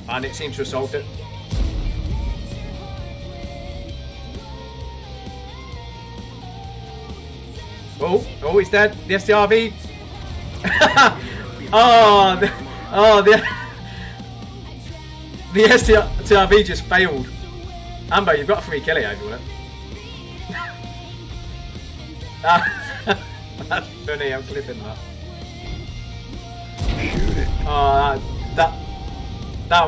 And it seems to assault it. Oh, he's dead. The STRV. The STRV just failed. Amber, you've got a free kill here if you want it. That's funny, I'm clipping that. Shoot it. Oh, that